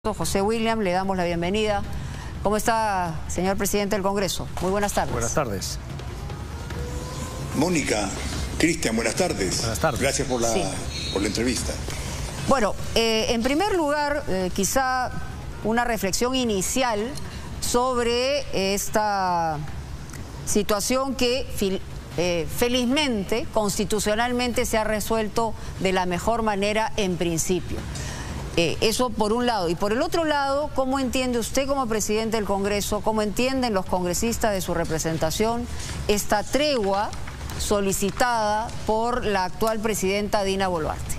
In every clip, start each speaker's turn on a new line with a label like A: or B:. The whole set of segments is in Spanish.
A: José William, le damos la bienvenida. ¿Cómo está, señor presidente del Congreso? Muy buenas tardes.
B: Buenas tardes.
C: Mónica, Cristian, buenas tardes.
B: Buenas tardes.
C: Gracias por la entrevista.
A: Bueno, en primer lugar, quizá una reflexión inicial sobre esta situación que felizmente, constitucionalmente se ha resuelto de la mejor manera en principio. Eso por un lado. Y por el otro lado, ¿cómo entiende usted como presidente del Congreso, cómo entienden los congresistas de su representación esta tregua solicitada por la actual presidenta Dina Boluarte?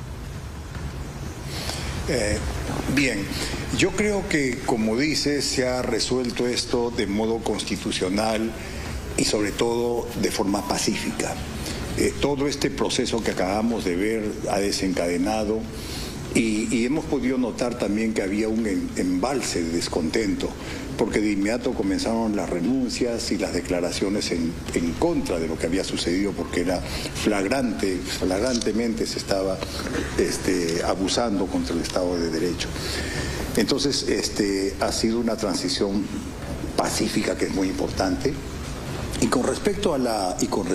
C: Bien, yo creo que, como dice, se ha resuelto esto de modo constitucional y sobre todo de forma pacífica. Todo este proceso que acabamos de ver ha desencadenado y hemos podido notar también que había un embalse de descontento, porque de inmediato comenzaron las renuncias y las declaraciones en contra de lo que había sucedido, porque era flagrantemente se estaba abusando contra el Estado de Derecho. Entonces, ha sido una transición pacífica que es muy importante. Y con respecto a la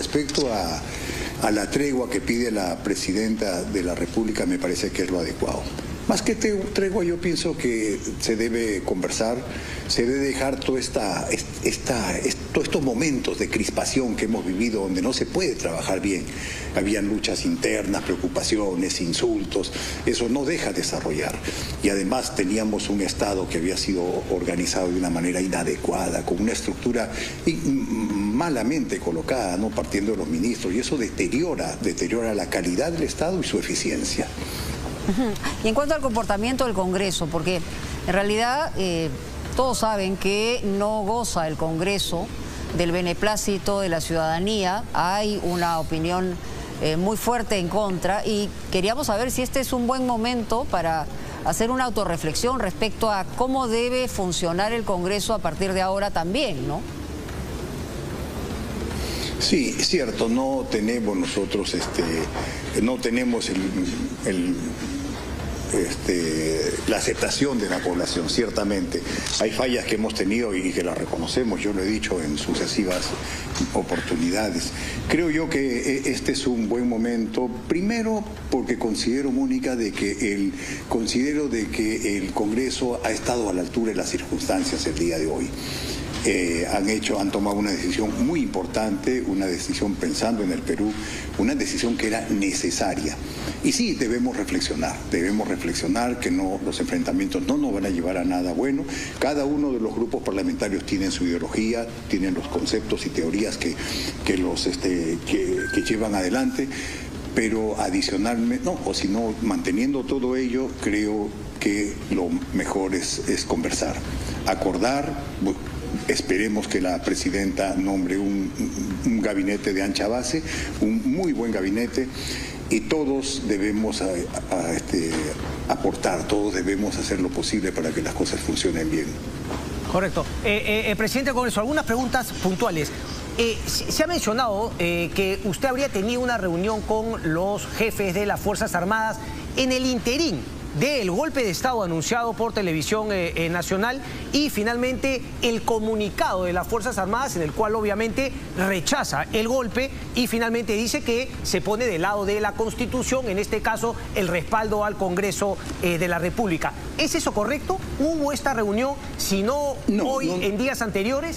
C: tregua que pide la presidenta de la República, me parece que es lo adecuado. Más que tregua, yo pienso que se debe conversar, se debe dejar todos estos momentos de crispación que hemos vivido, donde no se puede trabajar bien. Habían luchas internas, preocupaciones, insultos, eso no deja desarrollar. Y además teníamos un Estado que había sido organizado de una manera inadecuada, con una estructura malamente colocada, ¿no? Partiendo de los ministros, y eso deteriora la calidad del Estado y su eficiencia.
A: Y en cuanto al comportamiento del Congreso, porque en realidad todos saben que no goza el Congreso del beneplácito de la ciudadanía, hay una opinión muy fuerte en contra, y queríamos saber si este es un buen momento para hacer una autorreflexión respecto a cómo debe funcionar el Congreso a partir de ahora también, ¿no?
C: Sí, es cierto, no tenemos nosotros, no tenemos la aceptación de la población, ciertamente. Hay fallas que hemos tenido y que las reconocemos, yo lo he dicho en sucesivas oportunidades. Creo yo que este es un buen momento, primero porque considero, Mónica, de que el Congreso ha estado a la altura de las circunstancias el día de hoy. Han tomado una decisión muy importante, una decisión pensando en el Perú, una decisión que era necesaria. Y sí, debemos reflexionar que los enfrentamientos no nos van a llevar a nada bueno. Cada uno de los grupos parlamentarios tienen su ideología, tienen los conceptos y teorías que llevan adelante, pero adicionalmente, manteniendo todo ello, creo que lo mejor es conversar, acordar. Esperemos que la presidenta nombre un gabinete de ancha base, un muy buen gabinete, y todos debemos aportar, todos debemos hacer lo posible para que las cosas funcionen bien.
B: Correcto. Presidente del Congreso, algunas preguntas puntuales. Se ha mencionado que usted habría tenido una reunión con los jefes de las Fuerzas Armadas en el interín del golpe de Estado anunciado por Televisión Nacional y finalmente el comunicado de las Fuerzas Armadas, en el cual obviamente rechaza el golpe y finalmente dice que se pone del lado de la Constitución, en este caso el respaldo al Congreso de la República. ¿Es eso correcto? ¿Hubo esta reunión, si no hoy, en días anteriores?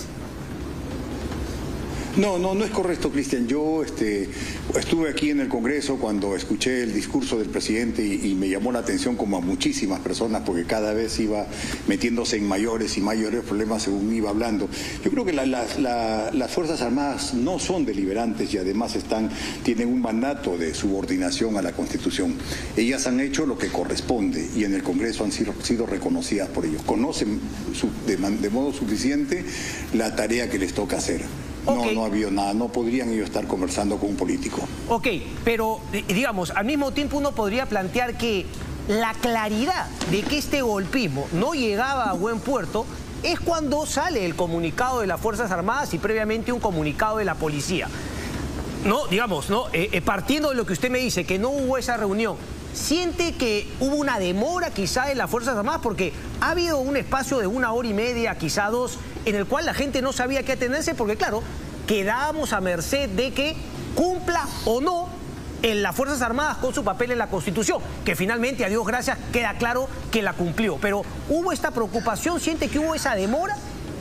C: No es correcto, Cristian. Yo estuve aquí en el Congreso cuando escuché el discurso del presidente y me llamó la atención, como a muchísimas personas, porque cada vez iba metiéndose en mayores y mayores problemas según iba hablando. Yo creo que las Fuerzas Armadas no son deliberantes y además tienen un mandato de subordinación a la Constitución. Ellas han hecho lo que corresponde y en el Congreso han sido reconocidas por ellos. Conocen de modo suficiente la tarea que les toca hacer. Okay. No ha habido nada, no podrían ellos estar conversando con un político. Ok,
B: pero digamos, al mismo tiempo uno podría plantear que la claridad de que este golpismo no llegaba a buen puerto es cuando sale el comunicado de las Fuerzas Armadas y previamente un comunicado de la policía. Partiendo de lo que usted me dice, que no hubo esa reunión, ¿siente que hubo una demora quizá en las Fuerzas Armadas? Porque ha habido un espacio de 1 hora y media, quizá 2, en el cual la gente no sabía qué atenerse, porque claro, quedábamos a merced de que cumpla o no en las Fuerzas Armadas con su papel en la Constitución, que finalmente, a Dios gracias, queda claro que la cumplió. Pero ¿hubo esta preocupación? ¿Siente que hubo esa demora?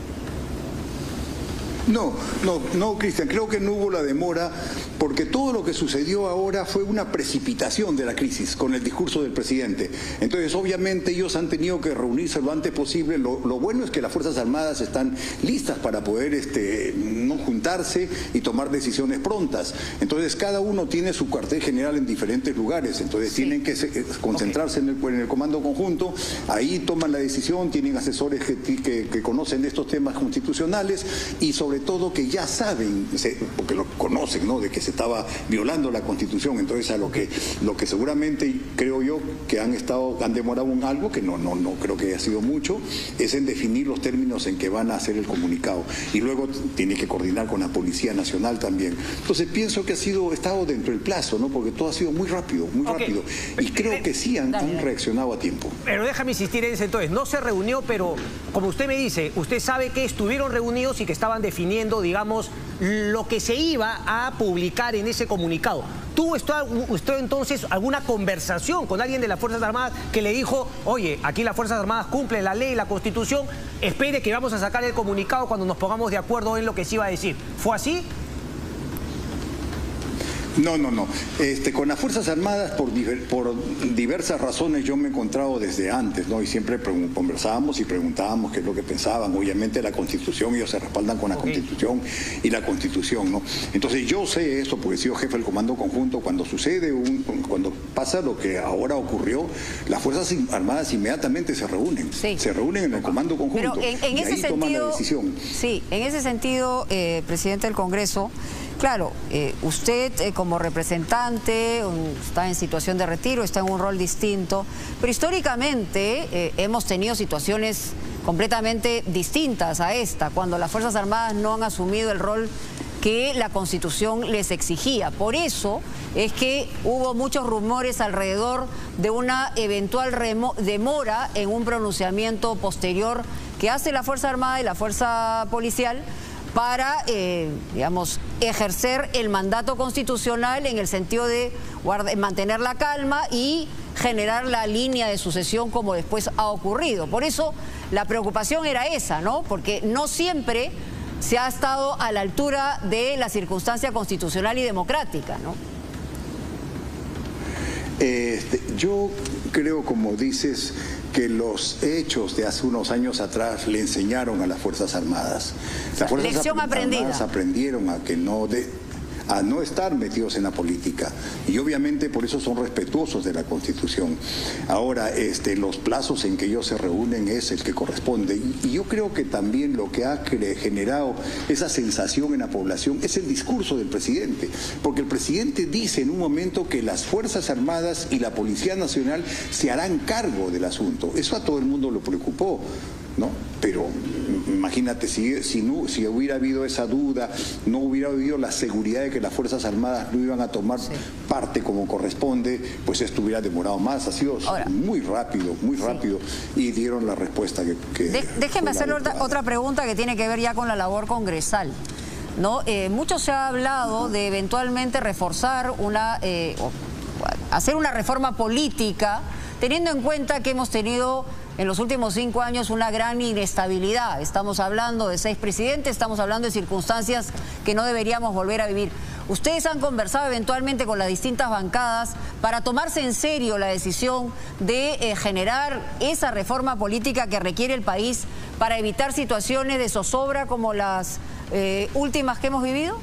C: No, Cristian, creo que no hubo la demora porque todo lo que sucedió ahora fue una precipitación de la crisis con el discurso del presidente. Entonces, obviamente, ellos han tenido que reunirse lo antes posible. Lo bueno es que las Fuerzas Armadas están listas para poder no juntarse y tomar decisiones prontas. Entonces, cada uno tiene su cuartel general en diferentes lugares. Entonces, tienen que concentrarse en el comando conjunto. Ahí toman la decisión, tienen asesores que conocen estos temas constitucionales y sobre todo que ya saben, porque lo conocen, ¿no?, de que se estaba violando la Constitución. Entonces, a lo que seguramente creo yo que han demorado en algo, que no creo que haya sido mucho, es en definir los términos en que van a hacer el comunicado. Y luego tiene que coordinar con la Policía Nacional también. Entonces, pienso que estado dentro del plazo, ¿no?, porque todo ha sido muy rápido, muy rápido. Y creo que sí han reaccionado a tiempo.
B: Pero déjame insistir en ese entonces. No se reunió, pero como usted me dice, usted sabe que estuvieron reunidos y que estaban definiendo, digamos, lo que se iba a publicar en ese comunicado. ¿Tuvo usted entonces alguna conversación con alguien de las Fuerzas Armadas que le dijo, oye, aquí las Fuerzas Armadas cumplen la ley y la Constitución, espere que vamos a sacar el comunicado cuando nos pongamos de acuerdo en lo que se iba a decir? ¿Fue así?
C: No. Con las Fuerzas Armadas, por diversas razones, yo me he encontrado desde antes, ¿no? Y siempre conversábamos y preguntábamos qué es lo que pensaban. Obviamente la Constitución, ellos se respaldan con la Constitución y la Constitución, ¿no? Entonces yo sé eso porque he sido jefe del Comando Conjunto. Cuando cuando pasa lo que ahora ocurrió, las Fuerzas Armadas inmediatamente se reúnen. Sí. Se reúnen en el Comando Conjunto.
A: Pero en
C: y
A: ese
C: ahí
A: sentido,
C: toman la decisión.
A: Sí, en ese sentido, presidente del Congreso, claro, usted como representante está en situación de retiro, está en un rol distinto, pero históricamente hemos tenido situaciones completamente distintas a esta, cuando las Fuerzas Armadas no han asumido el rol que la Constitución les exigía. Por eso es que hubo muchos rumores alrededor de una eventual demora en un pronunciamiento posterior que hace la Fuerza Armada y la Fuerza Policial para, digamos, ejercer el mandato constitucional en el sentido de mantener la calma y generar la línea de sucesión como después ha ocurrido. Por eso la preocupación era esa, ¿no? Porque no siempre se ha estado a la altura de la circunstancia constitucional y democrática, ¿no?
C: Yo creo, como dices, que los hechos de hace unos años atrás le enseñaron a las Fuerzas Armadas. Las Fuerzas Armadas aprendieron a no estar metidos en la política y obviamente por eso son respetuosos de la Constitución. Ahora, los plazos en que ellos se reúnen es el que corresponde y yo creo que también lo que ha generado esa sensación en la población es el discurso del presidente, porque el presidente dice en un momento que las Fuerzas Armadas y la Policía Nacional se harán cargo del asunto. Eso a todo el mundo lo preocupó, ¿no? Pero imagínate, si hubiera habido esa duda, no hubiera habido la seguridad de que las Fuerzas Armadas no iban a tomar parte como corresponde, pues esto hubiera demorado más. Ha sido muy rápido, y dieron la respuesta que
A: déjeme hacerle otra pregunta que tiene que ver ya con la labor congresal, ¿no? Mucho se ha hablado de eventualmente reforzar hacer una reforma política, teniendo en cuenta que hemos tenido en los últimos 5 años una gran inestabilidad. Estamos hablando de 6 presidentes, estamos hablando de circunstancias que no deberíamos volver a vivir. ¿Ustedes han conversado eventualmente con las distintas bancadas para tomarse en serio la decisión de generar esa reforma política que requiere el país para evitar situaciones de zozobra como las últimas que hemos vivido?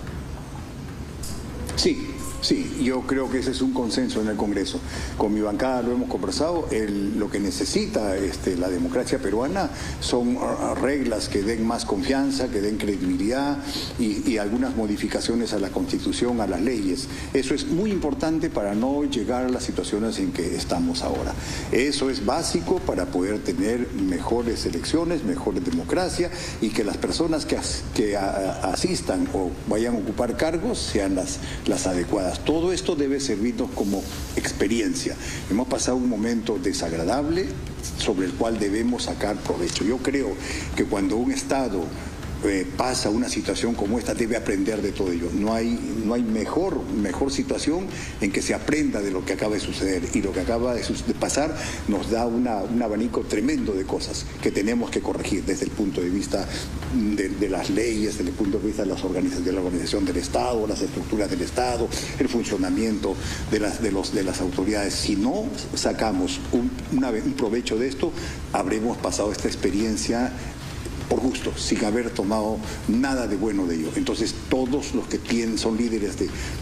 C: Sí, yo creo que ese es un consenso en el Congreso. Con mi bancada lo hemos conversado. Lo que necesita la democracia peruana son reglas que den más confianza, que den credibilidad y algunas modificaciones a la Constitución, a las leyes. Eso es muy importante para no llegar a las situaciones en que estamos ahora. Eso es básico para poder tener mejores elecciones, mejores democracia y que las personas que asistan o vayan a ocupar cargos sean las adecuadas. atrás. Todo esto debe servirnos como experiencia. Hemos pasado un momento desagradable sobre el cual debemos sacar provecho. Yo creo que cuando un Estado pasa una situación como esta, debe aprender de todo ello. No hay mejor situación en que se aprenda de lo que acaba de suceder, y lo que acaba de pasar nos da un abanico tremendo de cosas que tenemos que corregir desde el punto de vista de las leyes, desde el punto de vista de la organización del Estado, las estructuras del Estado, el funcionamiento de las autoridades. Si no sacamos un provecho de esto, habremos pasado esta experiencia por gusto, sin haber tomado nada de bueno de ello. Entonces, todos los que son líderes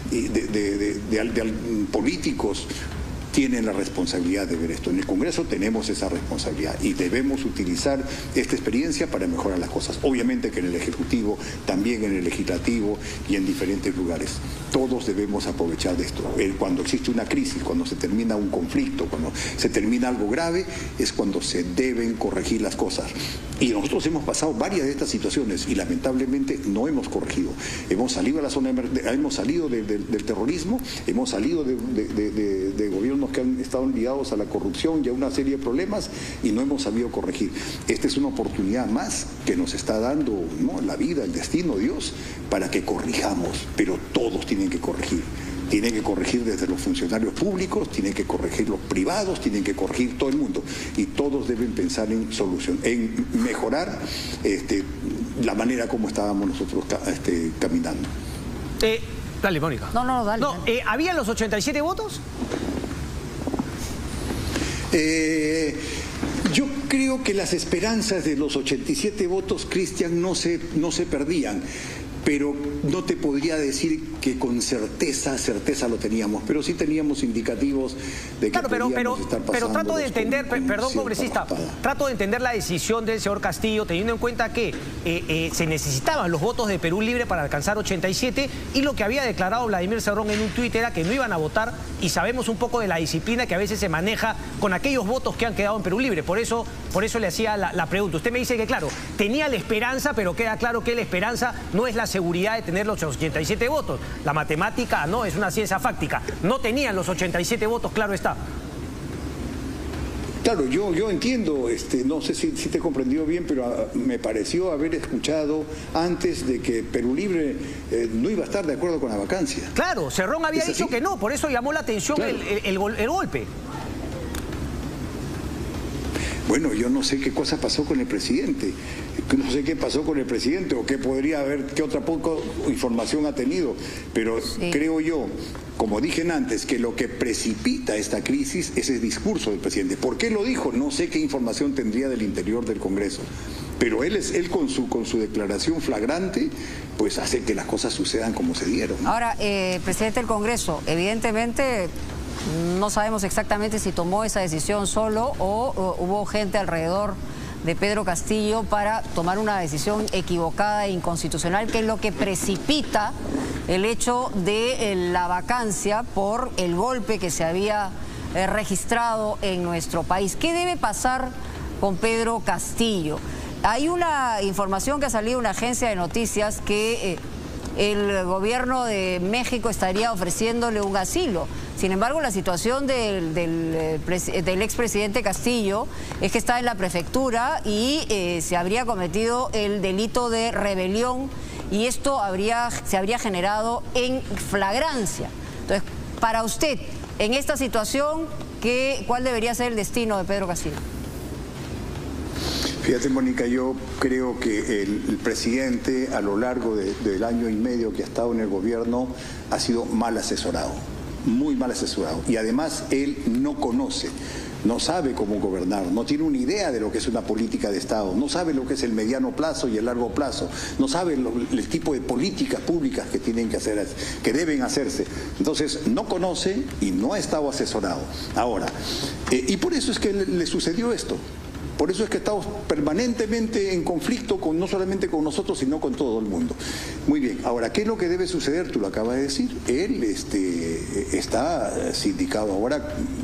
C: de políticos tienen la responsabilidad de ver esto. En el Congreso tenemos esa responsabilidad y debemos utilizar esta experiencia para mejorar las cosas. Obviamente que en el Ejecutivo, también en el Legislativo y en diferentes lugares. Todos debemos aprovechar de esto. Cuando existe una crisis, cuando se termina un conflicto, cuando se termina algo grave, es cuando se deben corregir las cosas. Y nosotros hemos pasado varias de estas situaciones y lamentablemente no hemos corregido. Hemos salido a la zona hemos salido del terrorismo, hemos salido de gobiernos que han estado ligados a la corrupción y a una serie de problemas y no hemos sabido corregir. Esta es una oportunidad más que nos está dando, ¿no?, la vida, el destino, Dios, para que corrijamos, pero todos tienen que corregir. Tienen que corregir desde los funcionarios públicos, tienen que corregir los privados, tienen que corregir todo el mundo. Y todos deben pensar en solución, en mejorar la manera como estábamos nosotros caminando.
B: Dale, Mónica.
A: No, dale.
B: ¿Habían los 87 votos?
C: Yo creo que las esperanzas de los 87 votos, Cristian, no se perdían. Pero no te podría decir que con certeza lo teníamos, pero sí teníamos indicativos de que podíamos estar pasando.
B: Pero trato de entender, perdón, congresista, trato de entender la decisión del señor Castillo, teniendo en cuenta que se necesitaban los votos de Perú Libre para alcanzar 87, y lo que había declarado Vladimir Cerrón en un tuit era que no iban a votar, y sabemos un poco de la disciplina que a veces se maneja con aquellos votos que han quedado en Perú Libre. Por eso le hacía la pregunta. Usted me dice que, claro, tenía la esperanza, pero queda claro que la esperanza no es la seguridad de tener los 87 votos. La matemática no es una ciencia fáctica. No tenían los 87 votos, claro está.
C: Claro, yo entiendo, no sé si te he comprendido bien, pero me pareció haber escuchado antes de que Perú Libre no iba a estar de acuerdo con la vacancia.
B: Claro, Cerrón había dicho que no, por eso llamó la atención, claro, el golpe.
C: Bueno, yo no sé qué cosa pasó con el presidente, no sé qué pasó con el presidente o qué podría haber, qué otra poco información ha tenido, pero sí, creo yo, como dije antes, que lo que precipita esta crisis es el discurso del presidente. ¿Por qué lo dijo? No sé qué información tendría del interior del Congreso, pero él con su declaración flagrante, pues hace que las cosas sucedan como se dieron.
A: Ahora, presidente del Congreso, evidentemente no sabemos exactamente si tomó esa decisión solo o hubo gente alrededor de Pedro Castillo para tomar una decisión equivocada e inconstitucional, que es lo que precipita el hecho de la vacancia por el golpe que se había registrado en nuestro país. ¿Qué debe pasar con Pedro Castillo? Hay una información que ha salido de una agencia de noticias que el gobierno de México estaría ofreciéndole un asilo. Sin embargo, la situación del expresidente Castillo es que está en la prefectura y se habría cometido el delito de rebelión, y esto se habría generado en flagrancia. Entonces, para usted, en esta situación, ¿cuál debería ser el destino de Pedro Castillo?
C: Fíjate, Mónica, yo creo que el presidente a lo largo del año y medio que ha estado en el gobierno ha sido mal asesorado, muy mal asesorado, y además él no conoce, no sabe cómo gobernar, no tiene una idea de lo que es una política de Estado, no sabe lo que es el mediano plazo y el largo plazo, no sabe el tipo de políticas públicas que tienen que hacer, que deben hacerse. Entonces no conoce y no ha estado asesorado. Ahora, y por eso es que le sucedió esto. Por eso es que estamos permanentemente en conflicto no solamente con nosotros, sino con todo el mundo. Muy bien, ahora, ¿qué es lo que debe suceder? Tú lo acabas de decir, él está sindicado ahora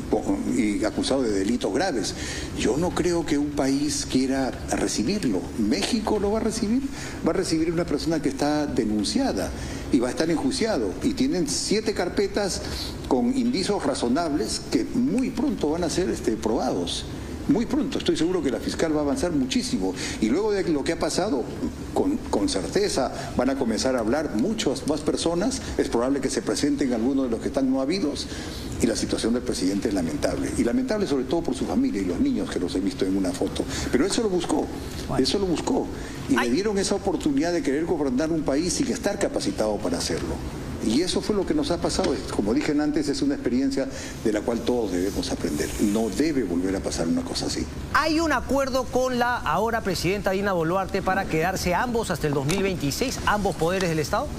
C: y acusado de delitos graves. Yo no creo que un país quiera recibirlo. México lo va a recibir una persona que está denunciada y va a estar enjuiciado. Y tienen 7 carpetas con indicios razonables que muy pronto van a ser probados. Muy pronto, estoy seguro que la fiscal va a avanzar muchísimo. Y luego de lo que ha pasado, con certeza van a comenzar a hablar muchas más personas. Es probable que se presenten algunos de los que están no habidos. Y la situación del presidente es lamentable. Y lamentable sobre todo por su familia y los niños que los he visto en una foto. Pero eso lo buscó, eso lo buscó. Y le dieron esa oportunidad de querer gobernar un país sin estar capacitado para hacerlo. Y eso fue lo que nos ha pasado. Como dije antes, es una experiencia de la cual todos debemos aprender. No debe volver a pasar una cosa así.
B: ¿Hay un acuerdo con la ahora presidenta Dina Boluarte para quedarse ambos hasta el 2026, ambos poderes del Estado?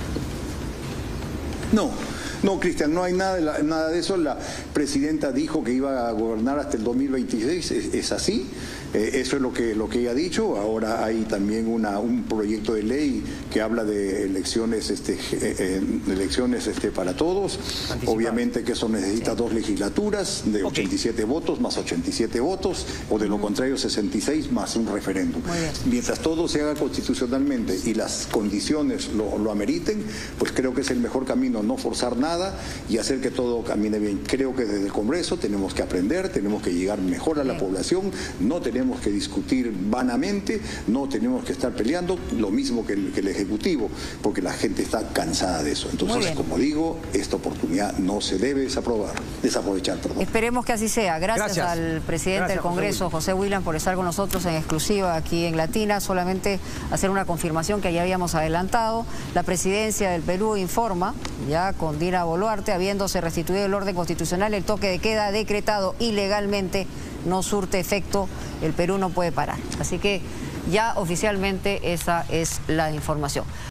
C: No, Cristian, no hay nada de eso. La presidenta dijo que iba a gobernar hasta el 2026, es así. Eso es lo que ella ha dicho. Ahora hay también un proyecto de ley que habla de elecciones para todos. Obviamente que eso necesita 2 legislaturas de 87 votos más 87 votos, o de lo contrario 66 más un referéndum. Mientras todo se haga constitucionalmente y las condiciones lo ameriten, pues creo que es el mejor camino, no forzar nada y hacer que todo camine bien. Creo que desde el Congreso tenemos que aprender, tenemos que llegar mejor a la población, no tenemos que discutir vanamente, no tenemos que estar peleando, lo mismo que el Ejecutivo, porque la gente está cansada de eso. Entonces, como digo, esta oportunidad no se debe desaprovechar.
A: Esperemos que así sea. Gracias al presidente del Congreso, José Williams, por estar con nosotros en exclusiva aquí en Latina. Solamente hacer una confirmación que ya habíamos adelantado. La presidencia del Perú informa, ya con Dina Boluarte, habiéndose restituido el orden constitucional, el toque de queda decretado ilegalmente no surte efecto, el Perú no puede parar. Así que ya oficialmente esa es la información.